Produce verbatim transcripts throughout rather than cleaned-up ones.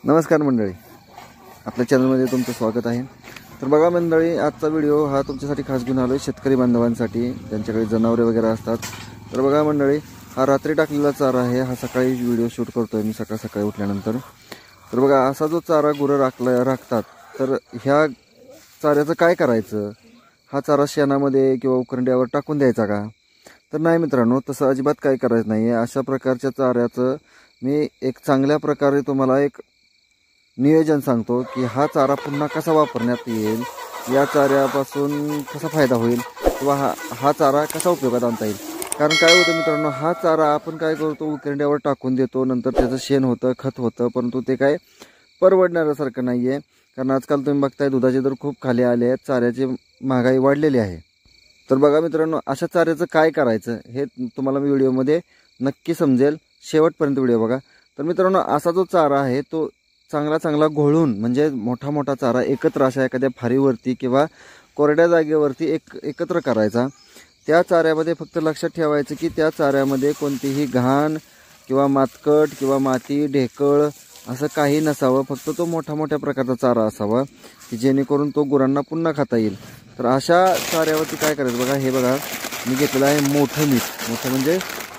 नमस्कार मंडळी, आपल्या चॅनलमध्ये तुमचं स्वागत आहे। तर बघा मंडळी, आजचा व्हिडिओ हा तुमच्यासाठी खास घेऊन आलो आहे, शेतकरी बांधवांसाठी ज्यांच्याकडे जनावरे वगैरे असतात। तर बघा मंडळी, हा रात्री टाकलेला चारा आहे, हा सकाळी व्हिडिओ शूट करतोय मी सकाळ सकाळी उठल्यानंतर। तर बघा, असा जो चारा गुरं राखला राखतात तर ह्या चाऱ्याचं काय करायचं? हा चारा शेणामध्ये किंवा उकरंड्यावर टाकून द्यायचा का? तर नाही मित्रांनो, तसं अजिबात काय करायचं नाही आहे। अशा प्रकारच्या चाऱ्याचं मी एक चांगल्या प्रकारे तुम्हाला एक नियोजन सांगतो की हा चारा पुन्हा कसा वापरण्यात येईल, या चाऱ्यापासून कसा फायदा होईल किंवा हा हा चारा कसा उपयोगात आणता येईल। कारण काय होतं मित्रांनो, हा चारा आपण काय करतो, उकरंड्यावर टाकून देतो, नंतर त्याचं शेण होतं, खत होतं, परंतु ते काय परवडण्यासारखं नाही आहे। कारण आजकाल तुम्ही बघताय दुधाचे दर खूप खाली आले आहेत, चाऱ्याची महागाई वाढलेली आहे। तर बघा मित्रांनो, अशा चाऱ्याचं काय करायचं हे तुम्हाला व्हिडिओमध्ये नक्की समजेल, शेवटपर्यंत व्हिडिओ बघा। तर मित्रांनो, असा जो चारा आहे तो चांगला चांगला घोळून, म्हणजे मोठा मोठा चारा एकत्र अशा एखाद्या फारीवरती किंवा कोरड्या जागेवरती एक एकत्र करायचा। त्या चाऱ्यामध्ये फक्त लक्षात ठेवायचं की त्या चाऱ्यामध्ये कोणतीही घाण किंवा मातकट किंवा माती ढेकळ असं काही नसावं, फक्त तो मोठा मोठ्या प्रकारचा चारा असावा की जेणेकरून तो गुरांना पुन्हा खाता येईल। तर अशा चाऱ्यावरती काय करायचं बघा, हे बघा मी घेतलेलं आहे मोठं मीठ। मोठं म्हणजे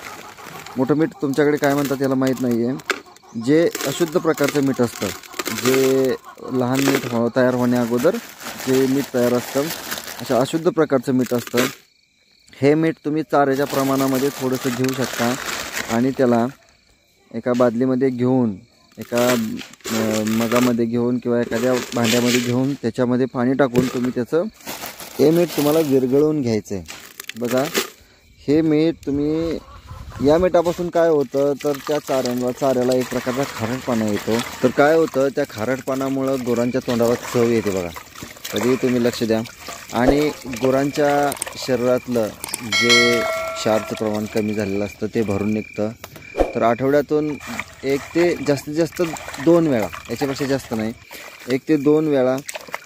मोठं मीठ तुमच्याकडे काय म्हणतात याला माहीत नाही आहे, जे अशुद्ध प्रकारचं मीठ असतं, जे लहान मीठ हो तयार होण्या अगोदर जे मीठ तयार असतं, अशा अशुद्ध प्रकारचं मीठ असतं। हे मीठ तुम्ही चाऱ्याच्या प्रमाणामध्ये थोडंसं घेऊ शकता आणि त्याला एका बादलीमध्ये घेऊन, एका मगामध्ये घेऊन किंवा एखाद्या भांड्यामध्ये घेऊन त्याच्यामध्ये पाणी टाकून तुम्ही त्याचं हे मीठ तुम्हाला विरघळवून घ्यायचं आहे। बघा, हे मीठ तुम्ही या मिठापासून काय होतं तर त्या चाऱ्याला चाऱ्याला एक प्रकारचा खारटपणा येतो। तर काय होतं, त्या खारटपणामुळं गुरांच्या तोंडावर चव येते बघा, कधी तुम्ही लक्ष द्या। आणि गुरांच्या शरीरातलं जे क्षारचं प्रमाण कमी झालेलं असतं ते भरून निघतं। तर आठवड्यातून एक ते जास्तीत जास्त दोन वेळा, याच्यापेक्षा जास्त नाही, एक ते दोन वेळा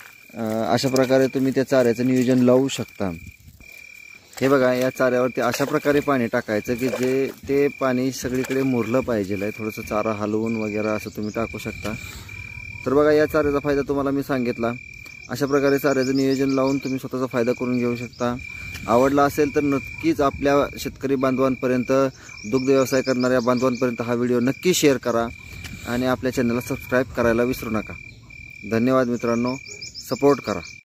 अशा प्रकारे तुम्ही त्या चाऱ्याचं नियोजन लावू शकता। हे बघा, या चाऱ्यावरती अशा प्रकारे पाणी टाकायचं की जे ते पाणी सगळीकडे मुरलं पाहिजे आहे। थोडंसं चारा हलवून वगैरे असं तुम्ही टाकू शकता। तर बघा, या चाऱ्याचा फायदा तुम्हाला मी सांगितला। अशा प्रकारे चाऱ्याचं नियोजन लावून तुम्ही स्वतःचा फायदा करून घेऊ शकता। आवडला असेल तर नक्कीच आपल्या शेतकरी बांधवांपर्यंत, दुग्ध व्यवसाय करणाऱ्या बांधवांपर्यंत हा व्हिडिओ नक्की शेअर करा आणि आपल्या चॅनलला सबस्क्राईब करायला विसरू नका। धन्यवाद मित्रांनो, सपोर्ट करा।